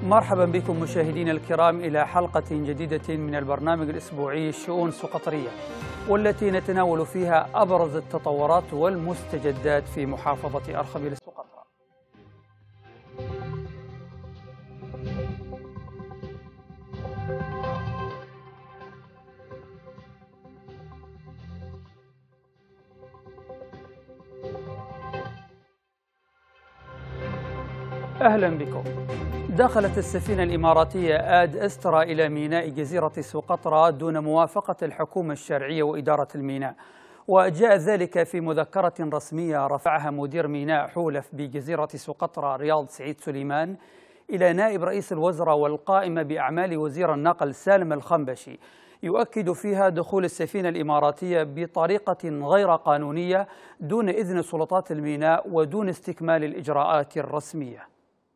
مرحبا بكم مشاهدينا الكرام إلى حلقة جديدة من البرنامج الأسبوعي شؤون سقطرية، والتي نتناول فيها أبرز التطورات والمستجدات في محافظة أرخبيل السقطرى. أهلا بكم. دخلت السفينة الإماراتية آد أسترا إلى ميناء جزيرة سقطرى دون موافقة الحكومة الشرعية وإدارة الميناء، وجاء ذلك في مذكرة رسمية رفعها مدير ميناء حولف بجزيرة سقطرى رياض سعيد سليمان إلى نائب رئيس الوزراء والقائمة بأعمال وزير النقل سالم الخنبشي، يؤكد فيها دخول السفينة الإماراتية بطريقة غير قانونية دون إذن سلطات الميناء ودون استكمال الإجراءات الرسمية.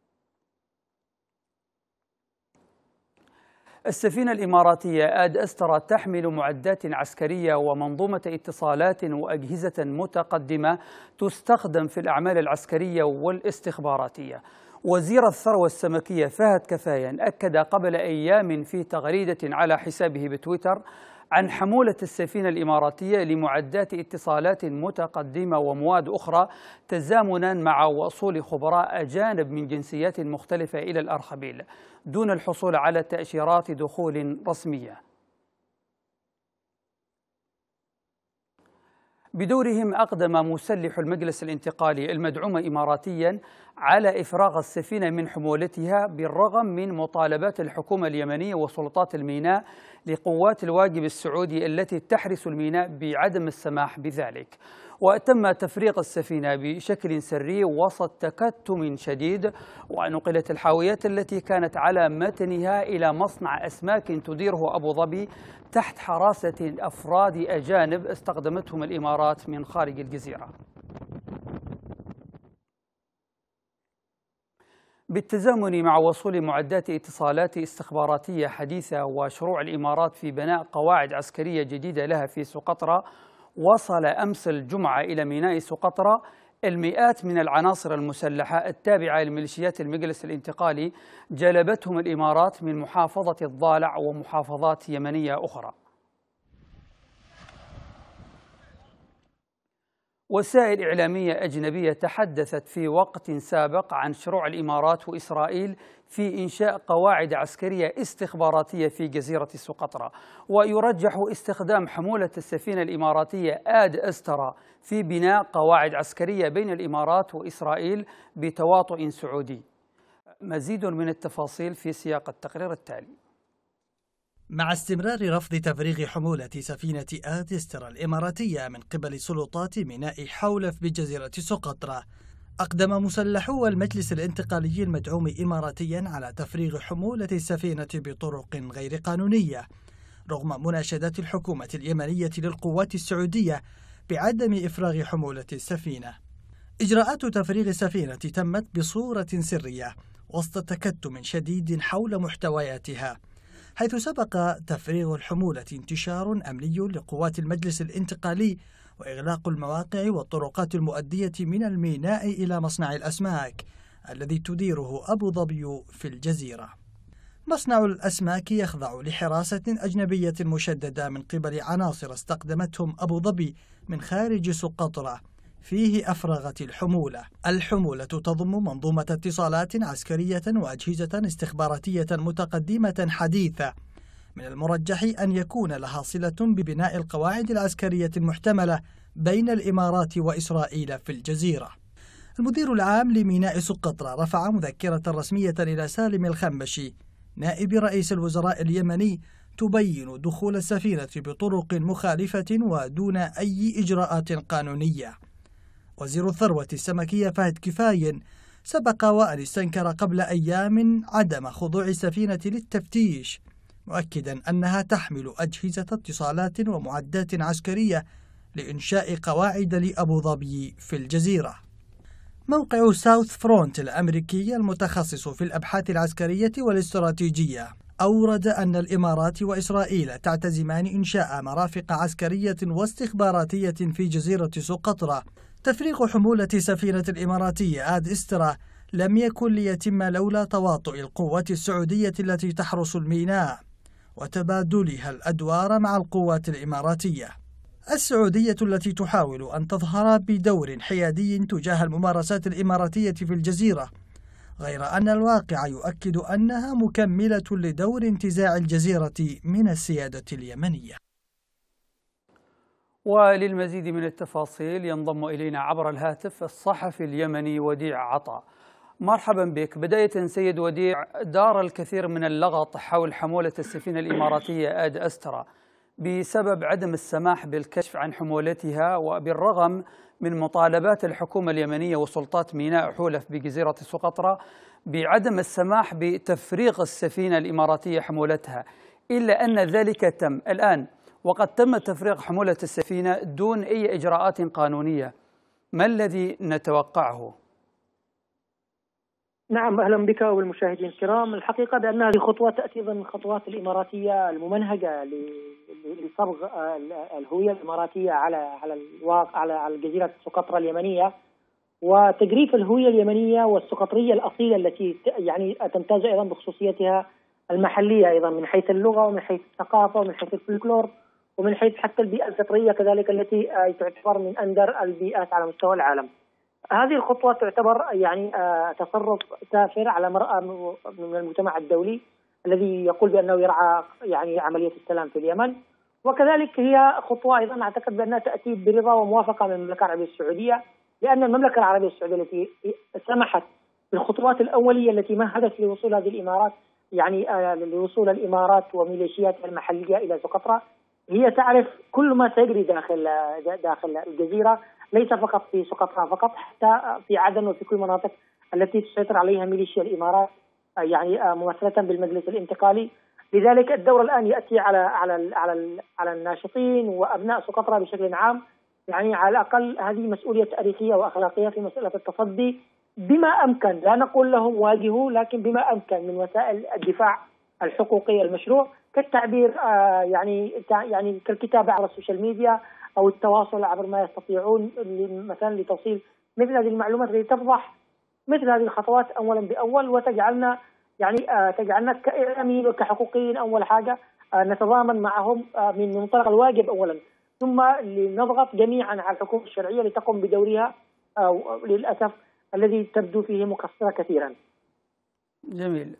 السفينة الإماراتية آد أسترا تحمل معدات عسكرية ومنظومة اتصالات وأجهزة متقدمة تستخدم في الأعمال العسكرية والاستخباراتية. وزير الثروة السمكية فهد كفايان أكد قبل أيام في تغريدة على حسابه بتويتر عن حمولة السفينة الإماراتية لمعدات اتصالات متقدمة ومواد أخرى تزامنا مع وصول خبراء أجانب من جنسيات مختلفة إلى الأرخبيل دون الحصول على تأشيرات دخول رسمية. بدورهم أقدم مسلح المجلس الانتقالي المدعوم إماراتيا على إفراغ السفينة من حمولتها بالرغم من مطالبات الحكومة اليمنية وسلطات الميناء لقوات الواجب السعودي التي تحرس الميناء بعدم السماح بذلك. وتم تفريغ السفينة بشكل سري وسط تكتم شديد، ونقلت الحاويات التي كانت على متنها إلى مصنع أسماك تديره أبو ظبي تحت حراسة أفراد أجانب استخدمتهم الإمارات من خارج الجزيرة. بالتزامن مع وصول معدات اتصالات استخباراتية حديثة وشروع الإمارات في بناء قواعد عسكرية جديدة لها في سقطرى، وصل أمس الجمعة إلى ميناء سقطرى المئات من العناصر المسلحة التابعة لميليشيات المجلس الانتقالي جلبتهم الإمارات من محافظة الضالع ومحافظات يمنية أخرى. وسائل إعلامية أجنبية تحدثت في وقت سابق عن شروع الإمارات وإسرائيل في إنشاء قواعد عسكرية استخباراتية في جزيرة سقطرى، ويرجح استخدام حمولة السفينة الإماراتية آد أسترا في بناء قواعد عسكرية بين الإمارات وإسرائيل بتواطؤ سعودي. مزيد من التفاصيل في سياق التقرير التالي. مع استمرار رفض تفريغ حمولة سفينة آد أسترا الإماراتية من قبل سلطات ميناء حولف بجزيرة سقطرى، أقدم مسلحو المجلس الانتقالي المدعوم إماراتيا على تفريغ حمولة السفينة بطرق غير قانونية رغم مناشدات الحكومة اليمنية للقوات السعودية بعدم إفراغ حمولة السفينة. إجراءات تفريغ السفينة تمت بصورة سرية وسط تكتم شديد حول محتوياتها، حيث سبق تفريغ الحمولة انتشار أمني لقوات المجلس الانتقالي وإغلاق المواقع والطرقات المؤدية من الميناء إلى مصنع الأسماك الذي تديره أبو ظبي في الجزيرة. مصنع الأسماك يخضع لحراسة أجنبية مشددة من قبل عناصر استخدمتهم أبو ظبي من خارج سقطرى، فيه أفرغت الحمولة تضم منظومة اتصالات عسكرية وأجهزة استخباراتية متقدمة حديثة من المرجح أن يكون لها صلة ببناء القواعد العسكرية المحتملة بين الإمارات وإسرائيل في الجزيرة. المدير العام لميناء سقطرى رفع مذكرة رسمية إلى سالم الخنبشي نائب رئيس الوزراء اليمني تبين دخول السفينة بطرق مخالفة ودون أي إجراءات قانونية. وزير الثروة السمكية فهد كفايان سبق وأن استنكر قبل أيام عدم خضوع السفينة للتفتيش، مؤكدا أنها تحمل أجهزة اتصالات ومعدات عسكرية لإنشاء قواعد لأبو ظبي في الجزيرة. موقع ساوث فرونت الأمريكي المتخصص في الأبحاث العسكرية والاستراتيجية أورد أن الإمارات وإسرائيل تعتزمان إنشاء مرافق عسكرية واستخباراتية في جزيرة سقطرى. تفريغ حمولة سفينة الإماراتية آد أسترا لم يكن ليتم لولا تواطؤ القوات السعودية التي تحرس الميناء وتبادلها الأدوار مع القوات الإماراتية. السعودية التي تحاول أن تظهر بدور حيادي تجاه الممارسات الإماراتية في الجزيرة، غير أن الواقع يؤكد أنها مكملة لدور انتزاع الجزيرة من السيادة اليمنية. وللمزيد من التفاصيل ينضم إلينا عبر الهاتف الصحفي اليمني وديع عطا. مرحبا بك. بداية سيد وديع، دار الكثير من اللغط حول حمولة السفينة الإماراتية آد أسترا بسبب عدم السماح بالكشف عن حمولتها، وبالرغم من مطالبات الحكومة اليمنية وسلطات ميناء حولف بجزيرة سقطرى بعدم السماح بتفريغ السفينة الإماراتية حمولتها، إلا أن ذلك تم الآن وقد تم تفريغ حمولة السفينة دون أي إجراءات قانونية. ما الذي نتوقعه؟ نعم، أهلا بك والمشاهدين الكرام. الحقيقة بأن هذه خطوة تأتي ضمن الخطوات الإماراتية الممنهجة لصبغ الهوية الإماراتية على الواقع على جزيرة سقطرى اليمنية، وتجريف الهوية اليمنية والسقطرية الأصيلة التي يعني تمتاز أيضا بخصوصيتها المحلية، أيضا من حيث اللغة ومن حيث الثقافة ومن حيث الفلكلور ومن حيث حتى البيئة الفطرية كذلك التي تعتبر من أندر البيئات على مستوى العالم. هذه الخطوة تعتبر يعني تصرف سافر على مرأى من المجتمع الدولي الذي يقول بأنه يرعى يعني عملية السلام في اليمن، وكذلك هي خطوة أيضا أعتقد بأنها تأتي برضا وموافقة من المملكة العربية السعودية، لأن المملكة العربية السعودية التي سمحت بالخطوات الأولية التي مهدت لوصول هذه الإمارات يعني لوصول الإمارات وميليشياتها المحلية إلى سقطرى، هي تعرف كل ما سيجري داخل الجزيرة، ليس فقط في سقطرى فقط، حتى في عدن وفي كل المناطق التي تسيطر عليها ميليشيا الإمارات يعني ممثلة بالمجلس الانتقالي. لذلك الدور الآن يأتي على الناشطين وأبناء سقطرى بشكل عام، يعني على الأقل هذه مسؤولية تاريخية وأخلاقية في مسألة التصدي بما أمكن، لا نقول لهم واجهوا، لكن بما أمكن من وسائل الدفاع الحقوقي المشروع كالتعبير يعني كالكتابة على السوشيال ميديا أو التواصل عبر ما يستطيعون مثلا لتوصيل مثل هذه المعلومات التي تفضح مثل هذه الخطوات أولا بأول، وتجعلنا تجعلنا كإعلاميين وكحقوقيين أول حاجة نتضامن معهم من منطلق الواجب أولا، ثم لنضغط جميعا على الحكومة الشرعية لتقوم بدورها للأسف الذي تبدو فيه مقصرة كثيرا. جميل.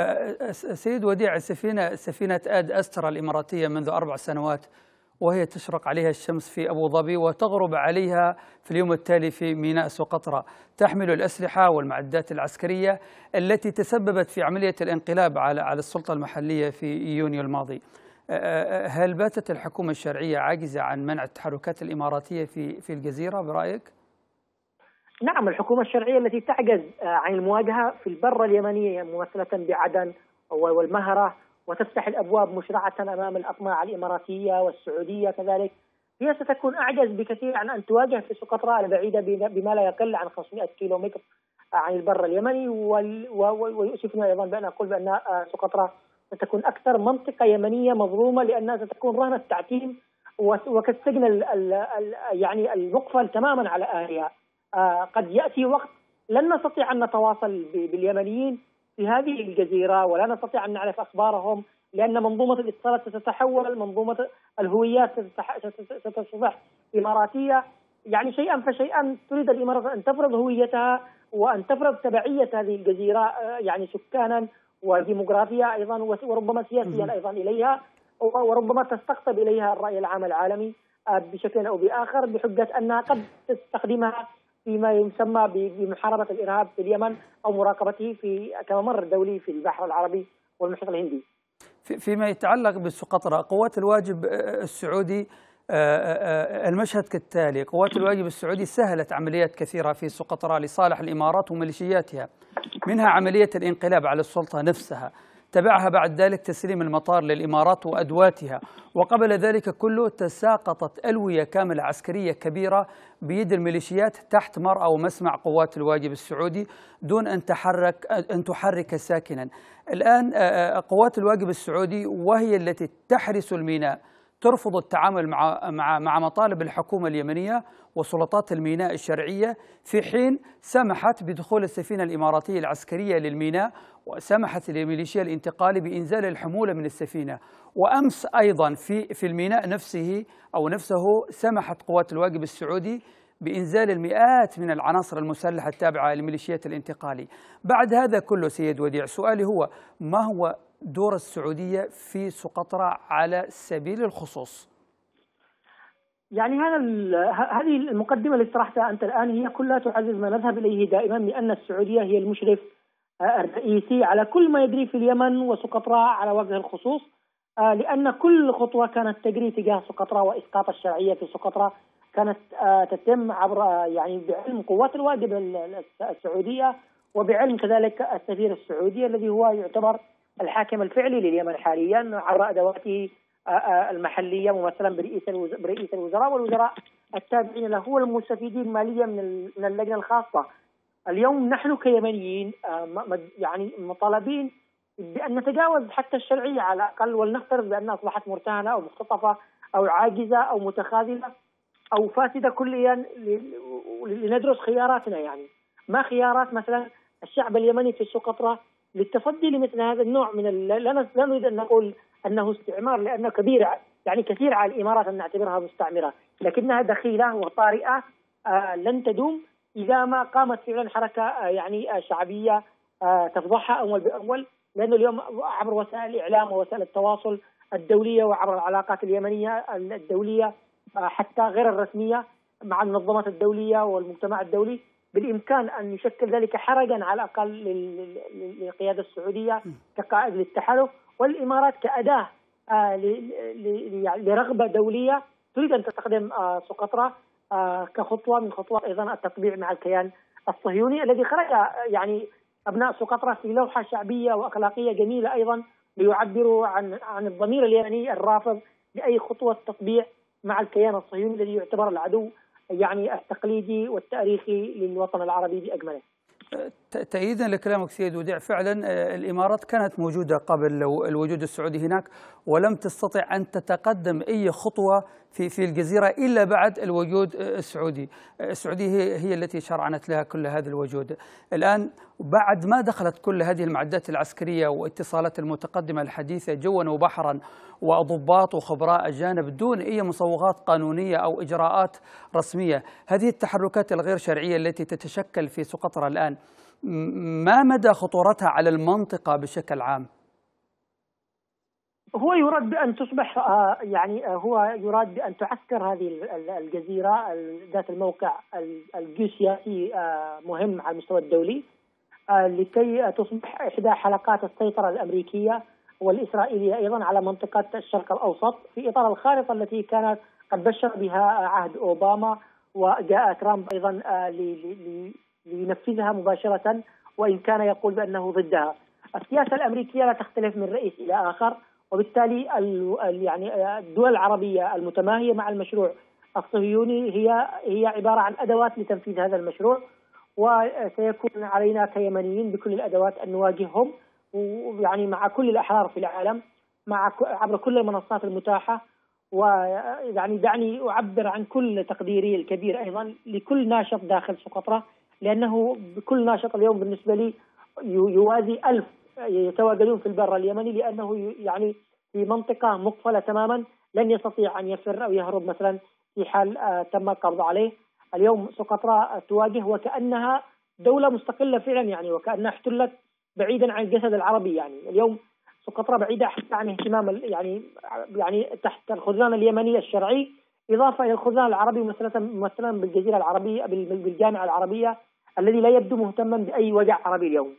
سيد وديع، سفينة آد أسترا الإماراتية منذ 4 سنوات وهي تشرق عليها الشمس في أبو ظبي وتغرب عليها في اليوم التالي في ميناء سقطرى، تحمل الأسلحة والمعدات العسكرية التي تسببت في عملية الانقلاب على السلطة المحلية في يونيو الماضي. هل باتت الحكومة الشرعية عاجزة عن منع التحركات الإماراتية في الجزيرة برأيك؟ نعم، الحكومة الشرعية التي تعجز عن المواجهة في البر اليمني ممثلة بعدن والمهرة وتفتح الأبواب مشرعة أمام الأطماع الإماراتية والسعودية كذلك، هي ستكون أعجز بكثير عن أن تواجه في سقطرى البعيدة بما لا يقل عن 500 كيلومتر عن البر اليمني. ويؤسفني أيضا بأن أقول بأن سقطرى ستكون أكثر منطقة يمنية مظلومة، لأنها ستكون رهن التعتيم وكالسجن يعني المقفل تماما على أهلها. قد يأتي وقت لن نستطيع أن نتواصل باليمنيين في هذه الجزيرة ولا نستطيع أن نعرف أخبارهم، لأن منظومة الاتصالات ستتحول، منظومة الهويات ستصبح إماراتية، يعني شيئا فشيئا تريد الإمارات أن تفرض هويتها وأن تفرض تبعية هذه الجزيرة يعني سكانا وديموغرافيا أيضا وربما سياسيا أيضا إليها، وربما تستقطب إليها الرأي العام العالمي بشكل أو بآخر بحجة أنها قد تستخدمها فيما يسمى بمحاربة الإرهاب في اليمن أو مراقبته كممر دولي في البحر العربي والمحيط الهندي. فيما يتعلق بسقطرى، قوات الواجب السعودي المشهد كالتالي: قوات الواجب السعودي سهلت عمليات كثيرة في سقطرى لصالح الإمارات وميليشياتها، منها عملية الانقلاب على السلطة نفسها، تبعها بعد ذلك تسليم المطار للإمارات وأدواتها، وقبل ذلك كله تساقطت ألوية كاملة عسكرية كبيرة بيد الميليشيات تحت مرأى ومسمع قوات الواجب السعودي دون أن تحرك ساكنا. الآن قوات الواجب السعودي وهي التي تحرس الميناء ترفض التعامل مع مطالب الحكومة اليمنية وسلطات الميناء الشرعية، في حين سمحت بدخول السفينة الإماراتية العسكرية للميناء وسمحت لميليشيا الانتقال بإنزال الحمولة من السفينة. وأمس أيضا في الميناء نفسه سمحت قوات الواجب السعودي بإنزال المئات من العناصر المسلحة التابعة لميليشيات الانتقالي. بعد هذا كله سيد وديع، سؤالي هو: ما هو دور السعودية في سقطرى على سبيل الخصوص؟ يعني هذه المقدمة اللي طرحتها أنت الآن هي كلها تعزز ما نذهب إليه دائما، بأن السعودية هي المشرف الرئيسي على كل ما يجري في اليمن وسقطرى على وجه الخصوص، لأن كل خطوة كانت تجري تجاه سقطرى وإسقاط الشرعية في سقطرى كانت تتم عبر يعني بعلم قوات الواجب السعودية وبعلم كذلك السفير السعودي الذي هو يعتبر الحاكم الفعلي لليمن حاليا عبر أدواته المحلية ممثلا برئيس الوزراء والوزراء التابعين له والمستفيدين ماليا من اللجنة الخاصة. اليوم نحن كيمنيين يعني مطالبين بأن نتجاوز حتى الشرعية على الأقل، ولنفترض بأنها أصبحت مرتهنة أو مختطفة أو عاجزة أو متخاذلة أو فاسدة كليا، لندرس خياراتنا. يعني ما خيارات مثلا الشعب اليمني في سقطرى للتصدي لمثل هذا النوع من لا نريد أن نقول أنه استعمار لأنه كبير، يعني كثير على الإمارات أن نعتبرها مستعمرة، لكنها دخيلة وطارئة لن تدوم إذا ما قامت فعلا حركة يعني شعبية تفضحها أول بأول. لأنه اليوم عبر وسائل الإعلام ووسائل التواصل الدولية وعبر العلاقات اليمنية الدولية حتى غير الرسمية مع المنظمات الدولية والمجتمع الدولي بالإمكان أن يشكل ذلك حرجا على الأقل للقيادة السعودية كقائد للتحالف، والإمارات كأداة لرغبة دولية تريد أن تستخدم سقطرى كخطوة من خطوات أيضا التطبيع مع الكيان الصهيوني الذي خرج يعني أبناء سقطرى في لوحة شعبية وأخلاقية جميلة أيضا ليعبروا عن الضمير اليمني الرافض لأي خطوة تطبيع مع الكيان الصهيوني الذي يعتبر العدو يعني التقليدي والتاريخي للوطن العربي بأكمله. تأييدا لكلامك سيد وديع، فعلا الإمارات كانت موجودة قبل الوجود السعودي هناك ولم تستطع أن تتقدم أي خطوة في الجزيرة إلا بعد الوجود السعودي. السعودية هي التي شرعنت لها كل هذا الوجود. الآن بعد ما دخلت كل هذه المعدات العسكرية واتصالات المتقدمة الحديثة جوا وبحرا وضباط وخبراء أجانب دون أي مصوغات قانونية أو إجراءات رسمية، هذه التحركات الغير شرعية التي تتشكل في سقطرى الآن ما مدى خطورتها على المنطقة بشكل عام؟ هو يراد بأن تصبح هو يراد بأن تعسكر هذه الجزيرة ذات الموقع الجيوسياسي مهم على المستوى الدولي لكي تصبح إحدى حلقات السيطرة الأمريكية والإسرائيلية أيضا على منطقة الشرق الأوسط في إطار الخارطة التي كانت قد بشر بها عهد أوباما وجاء ترامب أيضا لينفذها مباشرة، وإن كان يقول بأنه ضدها. السياسة الأمريكية لا تختلف من رئيس إلى آخر، وبالتالي يعني الدول العربية المتماهية مع المشروع الصهيوني هي عبارة عن أدوات لتنفيذ هذا المشروع، وسيكون علينا كيمنيين بكل الأدوات أن نواجههم، ويعني مع كل الأحرار في العالم عبر كل المنصات المتاحة. ويعني دعني أعبر عن كل تقديري الكبير أيضا لكل ناشط داخل سقطرى، لأنه بكل ناشط اليوم بالنسبة لي يوازي 1000 يتواجدون في البر اليمني، لأنه يعني في منطقة مقفلة تماما لن يستطيع أن يفر أو يهرب مثلا في حال تم القبض عليه. اليوم سقطرى تواجه وكأنها دولة مستقلة فعلا، يعني وكأنها احتلت بعيدا عن الجسد العربي. يعني اليوم سقطرى بعيدة حتى عن اهتمام يعني تحت الخزان اليمني الشرعي، إضافة إلى الخزان العربي مثلا بالجزيرة العربية بالجامعة العربية الذي لا يبدو مهتما بأي وجع عربي اليوم.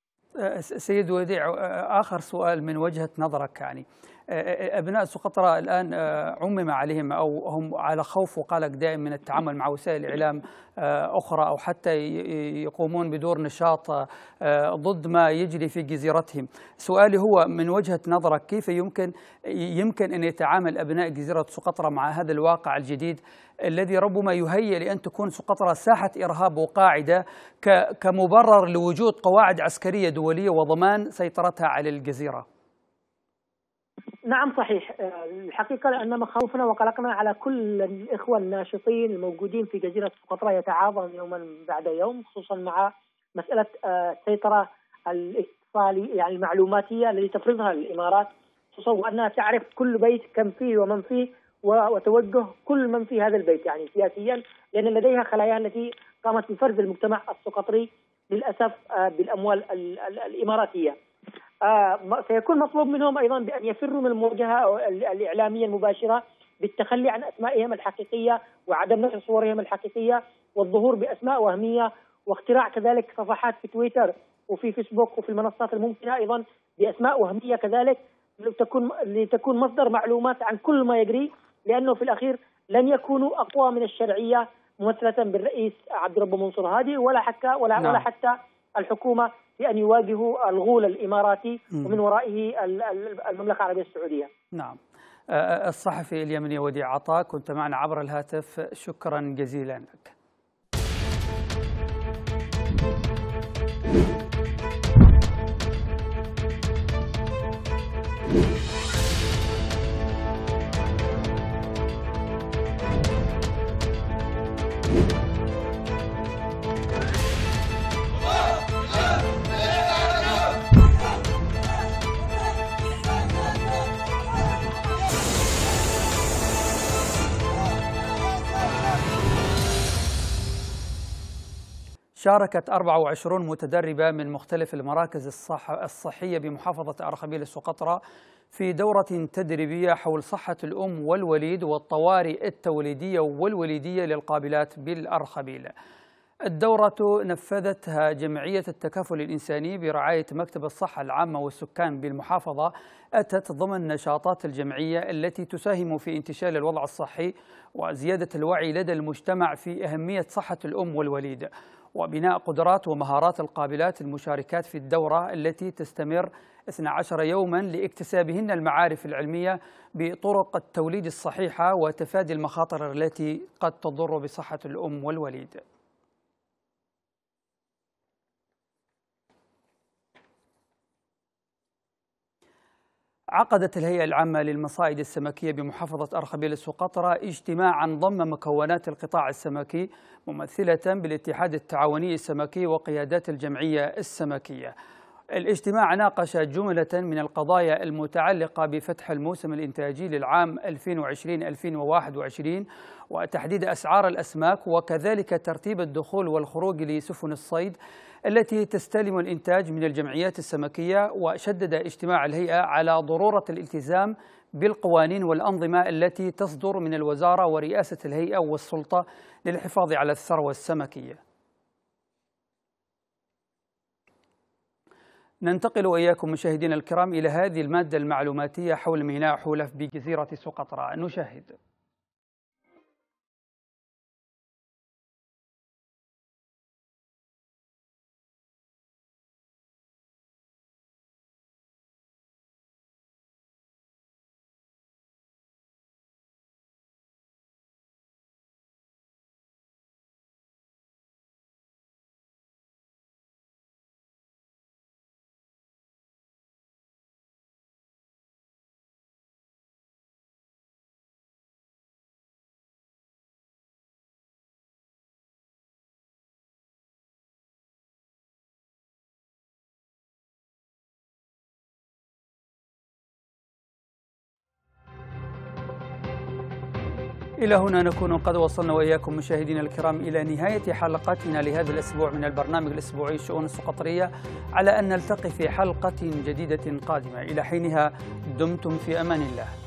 سيد وديع، آخر سؤال من وجهة نظرك، يعني أبناء سقطرى الآن عمم عليهم أو هم على خوف وقلق دائم من التعامل مع وسائل إعلام أخرى أو حتى يقومون بدور نشاط ضد ما يجري في جزيرتهم. سؤالي هو من وجهة نظرك كيف يمكن أن يتعامل أبناء جزيرة سقطرى مع هذا الواقع الجديد الذي ربما يهيئ لأن تكون سقطرى ساحة إرهاب وقاعدة كمبرر لوجود قواعد عسكرية دولية وضمان سيطرتها على الجزيرة؟ نعم صحيح. الحقيقة أن مخاوفنا وقلقنا على كل الإخوة الناشطين الموجودين في جزيرة سقطرى يتعاظم يوما بعد يوم، خصوصا مع مسألة السيطرة الاتصالي يعني المعلوماتية التي تفرضها الإمارات، خصوصا وأنها تعرف كل بيت كم فيه ومن فيه وتوجه كل من في هذا البيت يعني سياسيا، لأن لديها خلايا التي قامت بفرز المجتمع السقطري للأسف بالأموال الإماراتية. سيكون مطلوب منهم أيضا بأن يفروا من المواجهة الإعلامية المباشرة بالتخلي عن أسمائهم الحقيقية وعدم نشر صورهم الحقيقية والظهور بأسماء وهمية، واختراع كذلك صفحات في تويتر وفي فيسبوك وفي المنصات الممكنة أيضا بأسماء وهمية كذلك لتكون مصدر معلومات عن كل ما يجري، لأنه في الأخير لن يكونوا أقوى من الشرعية ممثلة بالرئيس عبد الرب منصور هادي ولا حتى الحكومة بأن يواجهوا الغول الإماراتي ومن ورائه المملكة العربية السعودية. نعم. الصحفي اليمني وديع عطا كنت معنا عبر الهاتف، شكرا جزيلا لك. شاركت 24 متدربة من مختلف المراكز الصحية بمحافظة أرخبيل سقطرى في دورة تدريبية حول صحة الأم والوليد والطوارئ التوليدية والوليدية للقابلات بالأرخبيل. الدورة نفذتها جمعية التكافل الإنساني برعاية مكتب الصحة العامة والسكان بالمحافظة، أتت ضمن نشاطات الجمعية التي تساهم في انتشال الوضع الصحي وزيادة الوعي لدى المجتمع في أهمية صحة الأم والوليد، وبناء قدرات ومهارات القابلات المشاركات في الدورة التي تستمر 12 يوما لاكتسابهن المعارف العلمية بطرق التوليد الصحيحة وتفادي المخاطر التي قد تضر بصحة الأم والوليد. عقدت الهيئة العامة للمصائد السمكية بمحافظة أرخبيل سقطرى اجتماعا ضم مكونات القطاع السمكي ممثلة بالاتحاد التعاوني السمكي وقيادات الجمعية السمكية. الاجتماع ناقش جملة من القضايا المتعلقة بفتح الموسم الإنتاجي للعام 2020-2021 وتحديد أسعار الأسماك، وكذلك ترتيب الدخول والخروج لسفن الصيد التي تستلم الإنتاج من الجمعيات السمكية. وشدد اجتماع الهيئة على ضرورة الالتزام بالقوانين والأنظمة التي تصدر من الوزارة ورئاسة الهيئة والسلطة للحفاظ على الثروة السمكية. ننتقل وإياكم مشاهدينا الكرام إلى هذه المادة المعلوماتية حول ميناء حولف بجزيرة سقطرى. نشاهد. إلى هنا نكون قد وصلنا وإياكم مشاهدينا الكرام إلى نهاية حلقتنا لهذا الأسبوع من البرنامج الأسبوعي الشؤون السقطرية، على أن نلتقي في حلقة جديدة قادمة. إلى حينها دمتم في أمان الله.